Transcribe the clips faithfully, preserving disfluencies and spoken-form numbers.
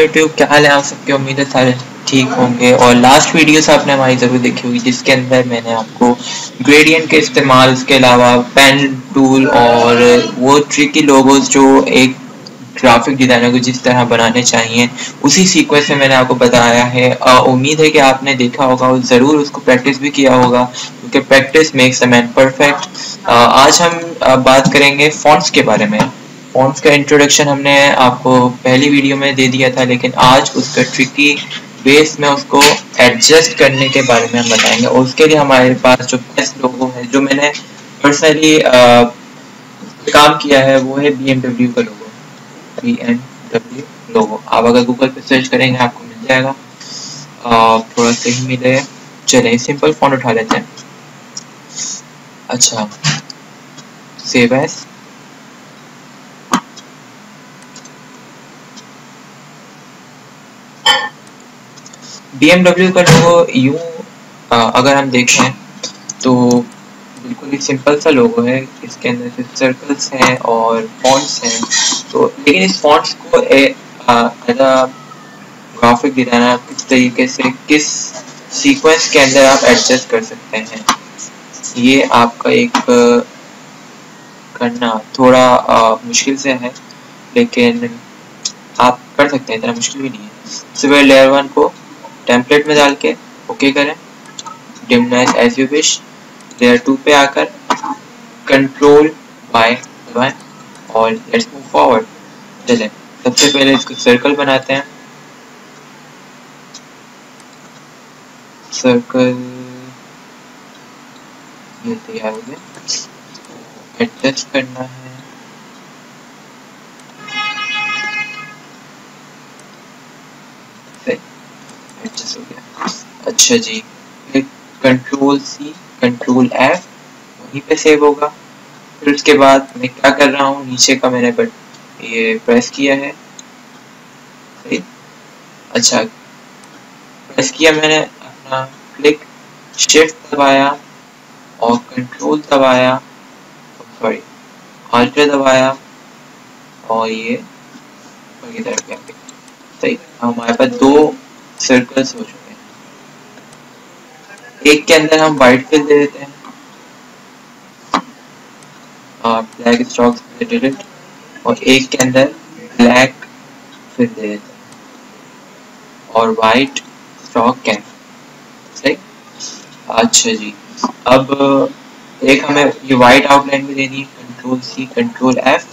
YouTube, क्या हाल है आप सबके। उम्मीद है सारे ठीक होंगे। और लास्ट वीडियोस आपने हमारी ज़रूर देखी होगी जिसके अंदर मैंने आपको ग्रेडियंट के इस्तेमाल, उसके अलावा पेन टूल और वो ट्रिकी लोगोज जो एक ग्राफिक डिज़ाइनर को जिस तरह बनाने चाहिए उसी सीक्वेंस में मैंने आपको बताया है। उम्मीद है कि आपने देखा होगा और ज़रूर उसको प्रैक्टिस भी किया होगा, क्योंकि practice makes a man perfect. आज हम आ, बात करेंगे फॉन्ट्स के बारे में। फॉन्ट्स का इंट्रोडक्शन हमने आपको पहली वीडियो में दे दिया था, लेकिन आज उसका ट्रिकी बेस में उसको एडजस्ट करने के बारे में हम बताएंगे। और उसके लिए हमारे पास जो बेस्ट लोगो है, जो मैंने पर्सनली काम किया है, वो है बी एम डब्ल्यू का logo. B M W logo आप अगर गूगल पे सर्च करेंगे आपको मिल जाएगा। आ, थोड़ा सही मिले, चले सिंपल फॉन्ट उठा लेते हैं। अच्छा, save as. B M W का लोगो यूं अगर हम देखें तो बिल्कुल ही सिंपल सा लोगो है। इसके अंदर सिर्फ सर्कल्स हैं और फॉन्ट्स हैं। तो लेकिन इस फॉन्ट्स को एज अ ग्राफिक डिजाइनर किस तरीके से, किस सीक्वेंस के अंदर आप एडजस्ट कर सकते हैं, ये आपका एक आ, करना थोड़ा आ, मुश्किल से है, लेकिन आप कर सकते हैं, इतना मुश्किल भी नहीं है। सबसे पहले लेयर वन को टेम्पलेट में डाल के ओके करें, डिमनाइज as you wish. Layer two पे आकर कंट्रोल बाय दबाएं और लेट्स मूव फॉरवर्ड। चलें, सबसे पहले इसको सर्कल बनाते हैं। सर्कल ये तैयार हो गया, एडजस्ट करना है। एडजस्ट हो गया। अच्छा जी, कंट्रोल सी कंट्रोल एफ, वहीं पे सेव होगा। फिर उसके बाद मैं क्या कर रहा हूँ, नीचे का मैंने बट ये प्रेस किया है, सही। अच्छा, प्रेस किया मैंने अपना, क्लिक शिफ्ट दबाया और कंट्रोल दबाया, सॉरी अल्टर दबाया और ये की तरफ गया, सही। हमारे पास दो सर्कल्स हो चुके हैं। एक के अंदर हम व्हाइट फिल दे देते हैं और ब्लैक स्ट्रोक डिलीट, और एक के अंदर ब्लैक फिल दे देते हैं और व्हाइट स्ट्रोक कैन, सही। अच्छा जी, अब एक हमें ये व्हाइट आउटलाइन भी देनी है, कंट्रोल सी कंट्रोल एफ,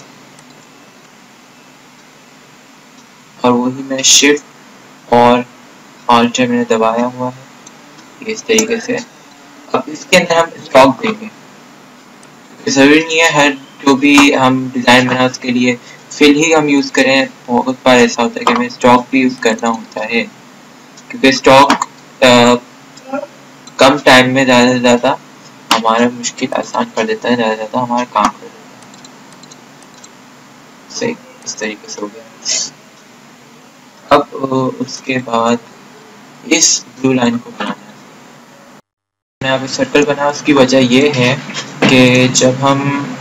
और वही मैं शिफ्ट और ऑल्टर मैंने दबाया हुआ है इस तरीके से। अब इसके अंदर हम स्ट्रोक देंगे, जरूरी नहीं है हर जो भी हम डिजाइन बना उसके लिए फिल ही हम यूज करें। बहुत बार ऐसा होता है कि हमें स्टॉक भी यूज करना होता है, क्योंकि स्टॉक कम टाइम में ज्यादा से ज्यादा हमारा मुश्किल आसान कर देता है, ज्यादा से ज्यादा हमारा काम कर देता है, सही। इस तरीके से हो गया। अब उसके बाद इस ब्लू लाइन को बनाना है। मैंने यहाँ पे सर्कल बनाया, उसकी वजह ये है कि जब हम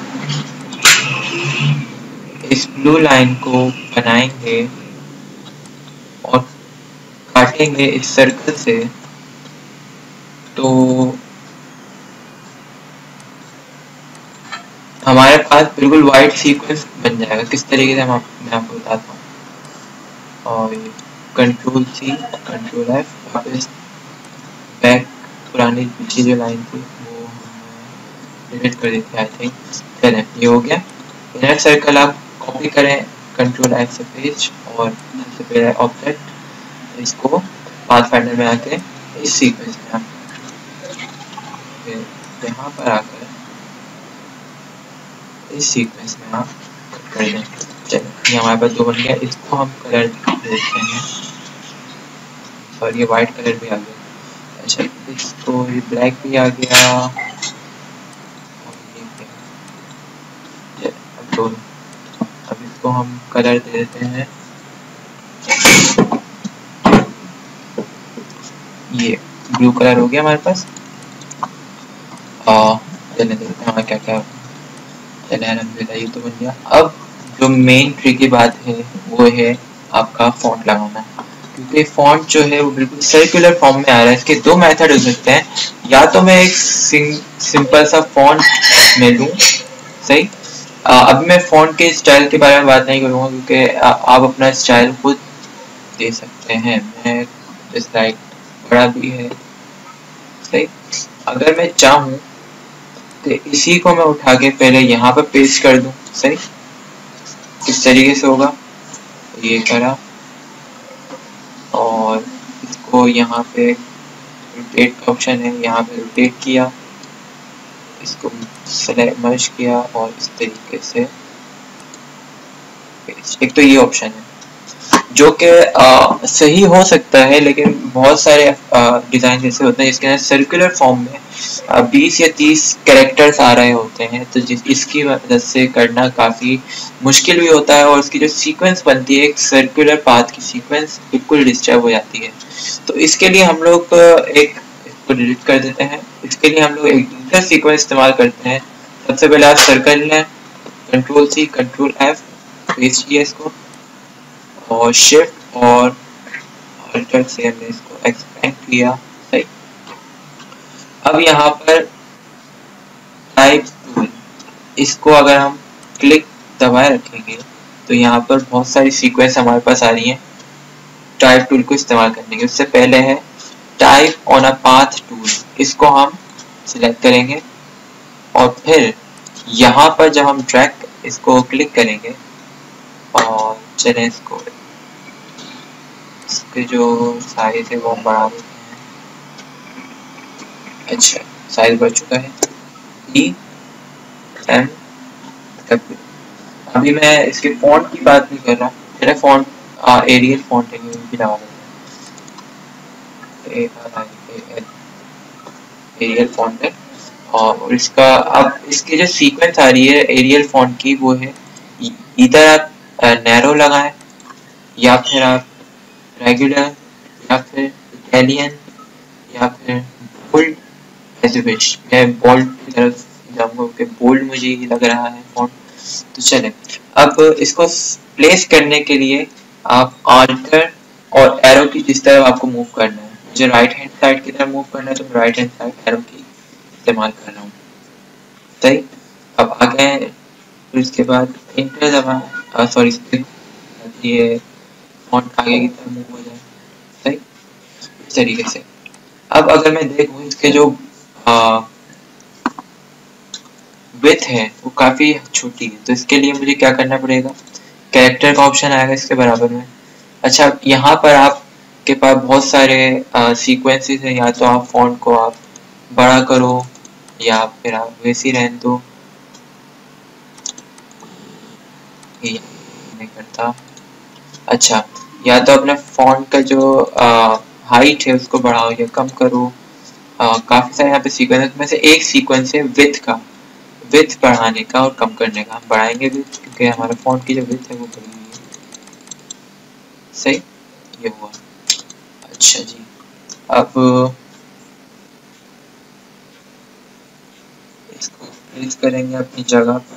इस ब्लू लाइन को बनाएंगे और काटेंगे इस सर्कल से, तो हमारे पास बिल्कुल वाइट सीक्वेंस बन जाएगा। किस तरीके से हम आप, मैं आपको बताता हूँ। और कंट्रोल सी कंट्रोल एफ, वापस बैक पुरानी पीछे जो लाइन थी वो डिलीट कर दी थी आई थिंक। चलें, ये हो गया। इनर सर्कल आप कॉपी करें कंट्रोल एफ से पेज, और सबसे पहले ऑब्जेक्ट इसको पाथफाइंडर में आके इस सीक्वेंस में आप यहाँ पर आकर इस सीक्वेंस में आप कट कर दें। चलिए, ये हमारे पास दो बन गया। इसको हम कलर देते हैं, और ये वाइट कलर भी आ गया। अच्छा, इसको ये ब्लैक भी आ गया, अब दोनों, अब इसको हम कलर दे देते हैं, ये ब्लू कलर हो गया हमारे पास। चलिए देखते हैं हमारा क्या क्या, चलिए अलहमदुलिल्लाह ये तो बन गया। अब जो मेन ट्रिकी बात है वो है आपका फॉन्ट लगाना है, क्योंकि फॉन्ट जो है वो बिल्कुल सर्कुलर फॉर्म में आ रहा है। इसके दो मेथड हो सकते हैं, या तो मैं एक सिंपल सा फॉन्ट में लूँ, सही। आ, अब मैं फॉन्ट के स्टाइल के बारे में बात नहीं करूँगा, क्योंकि आप अपना स्टाइल खुद दे सकते हैं। मैं जस्ट लाइक बड़ा भी है, सही। अगर मैं चाहूँ तो इसी को मैं उठा के पहले यहाँ पर पेस्ट कर दूँ, सही। किस तरीके से होगा, ये करा और इसको यहाँ पे रोटेट का ऑप्शन है, यहाँ पे रोटेट किया, इसको सेलेक्ट मर्ज किया और इस तरीके से एक तो ये ऑप्शन है जो कि सही हो सकता है, लेकिन बहुत सारे डिजाइन ऐसे होते हैं जिसके अंदर सर्कुलर फॉर्म में बीस या तीस कैरेक्टर्स आ रहे होते हैं, तो जिस इसकी वजह से करना काफी मुश्किल भी होता है और उसकी जो सीक्वेंस बनती है, एक सर्कुलर पाथ की सीक्वेंस बिल्कुल डिस्टर्ब हो जाती है। तो इसके लिए हम लोग एक इसको डिलीट कर देते हैं। इसके लिए हम लोग एक दूसरा सीक्वेंस इस्तेमाल करते हैं। सबसे पहले आप सर्कल लें, control C control F, paste किया इसको और शिफ्ट और अल्टर से हमने इसको एक्सपेंड किया, सही। अब यहाँ पर टाइप टूल, इसको अगर हम क्लिक दबाए रखेंगे तो यहाँ पर बहुत सारी सीक्वेंस हमारे पास आ रही हैं टाइप टूल को इस्तेमाल करने के। उससे पहले है type on a path tool, इसको हम सिलेक्ट करेंगे और फिर यहाँ पर जब हम ड्रैग इसको क्लिक करेंगे और चलें इसको, इसके जो साइज है वो हम बढ़ा देते हैं। अच्छा, साइज बढ़ चुका है। E M W. अभी मैं इसके फॉन्ट की बात नहीं कर रहा, मेरा फॉन्ट एरियल फॉन्ट है, ये भी लगा देते हैं, एरियल फॉन्ट है। और इसका अब इसकी जो सीक्वेंस आ रही है एरियल फॉन्ट की, वो है इधर आप नैरो लगाएं या फिर आप रेगुलर या फिर इटालियन या फिर बोल्ड, एज यू विश। मैं बोल्ड की तरफ जाऊंगा क्योंकि बोल्ड मुझे ही लग रहा है फॉन्ट। तो चले, अब इसको प्लेस करने के लिए आप ऑल्टर और एरो की जिस तरफ आपको मूव करना है, मुझे राइट हैंड साइड की तरफ मूव करना है तो मैं राइट हैंड साइड एरो की इस्तेमाल कर रहा हूँ, सही। अब आ गए, फिर इसके बाद इंटर दबाएं, सॉरी ये फॉन्ट आगे की तरफ मूव हो जाए, सही, इस तरीके से। अब अगर मैं देखूं इसके जो विड्थ है वो काफी छोटी है, तो इसके लिए मुझे क्या करना पड़ेगा, कैरेक्टर का ऑप्शन आएगा इसके बराबर में। अच्छा, यहाँ पर आपके पास बहुत सारे सीक्वेंसेस हैं, या तो आप फॉन्ट को आप बड़ा करो या फिर आप वैसे ही रहने दो, नहीं करता। अच्छा, या तो अपने फॉन्ट का जो हाइट है उसको बढ़ाओ या कम करो। आ, काफी सारे यहाँ पे सीक्वेंस में से एक सीक्वेंस है विड्थ का, विड्थ बढ़ाने का और कम करने का। हम बढ़ाएंगे विड्थ क्योंकि हमारे फॉन्ट की जो विड्थ है वो बढ़ी हुई है, सही, ये हुआ। अच्छा जी, अब इसको प्लेस करेंगे अपनी जगह पर।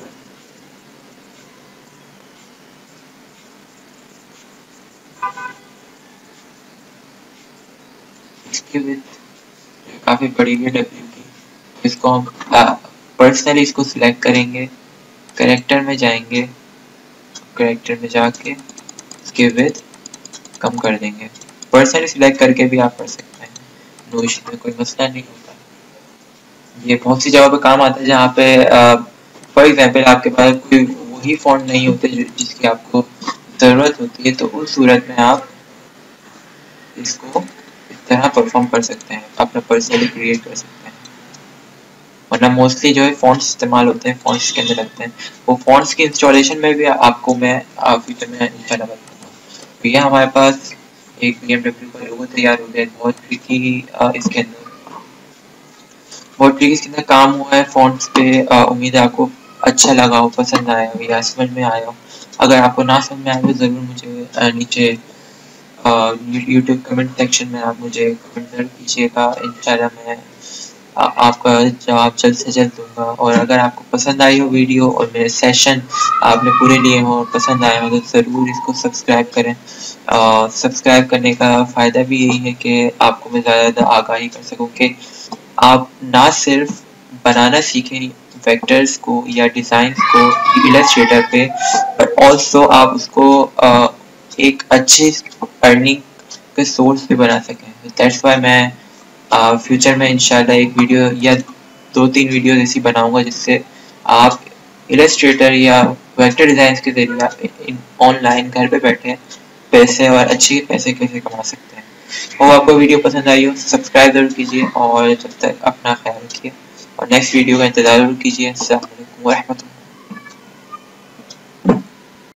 इसकी विड्थ काफी बड़ी है डब्ल्यू की, इसको हम पर्सनली इसको सिलेक्ट करेंगे, कैरेक्टर में जाएंगे, कैरेक्टर में जाके इसके विड्थ कम कर देंगे। पर्सनली सिलेक्ट करके भी आप कर सकते हैं, नो इशू में कोई मसला नहीं होता। ये बहुत सी जगह पे काम आता है जहाँ पे फॉर एग्जांपल आपके पास कोई वही फॉन्ट नहीं होते जिसकी आपको ज़रूरत होती है, तो उस सूरत में आप इसको इस तरह परफॉर्म कर सकते हैं, अपना पर्सनली क्रिएट कर सकते हैं। वरना मोस्टली जो है फॉन्ट्स इस्तेमाल होते हैं, फॉन्ट्स के अंदर लगते हैं, वो फॉन्ट्स की इंस्टॉलेशन में भी आपको मैं फ्यूचर में इंशाल्लाह बताऊंगा। तो ये हमारे पास एक बी एम डब्ल्यू का लोगो तैयार हो गया, बहुत ट्रिकी इसके अंदर बहुत ट्रिकी इसके अंदर काम हुआ है फॉन्ट्स पे। उम्मीद है आपको अच्छा लगा हो, पसंद आया हो या समझ में आया हो। अगर आपको ना समझ में आया तो ज़रूर मुझे नीचे यूट्यूब कमेंट सेक्शन में आप मुझे कमेंट कीजिएगा, इंशाल्लाह मैं आपका जवाब जल्द से जल्द दूंगा। और अगर आपको पसंद आई हो वीडियो और मेरे सेशन आपने पूरे लिए हो और पसंद आए हो तो ज़रूर इसको सब्सक्राइब करें। सब्सक्राइब करने का फ़ायदा भी यही है कि आपको मैं ज़्यादा ज़्यादा आगाही कर सकूँ कि आप ना सिर्फ बनाना सीखें वेक्टर्स को या डिज़ाइंस को इलस्ट्रेटर पे, पर ऑल्सो आप उसको uh, एक अच्छे अर्निंग के सोर्स भी बना सकें। दैट्स वाई मैं फ्यूचर uh, में इंशाल्लाह एक वीडियो या दो तीन वीडियो ऐसी बनाऊंगा जिससे आप इलस्ट्रेटर या वेक्टर डिज़ाइंस के जरिए ऑनलाइन घर पे बैठे पैसे और अच्छे पैसे कैसे कमा सकते हैं। और आपको वीडियो पसंद आई हो सब्सक्राइब जरूर कीजिए और जब तक अपना ख्याल रखिए और नेक्स्ट वीडियो का इंतज़ार जरूर कीजिए। अस्सलाम वालेकुम व रहमतुल्लाह।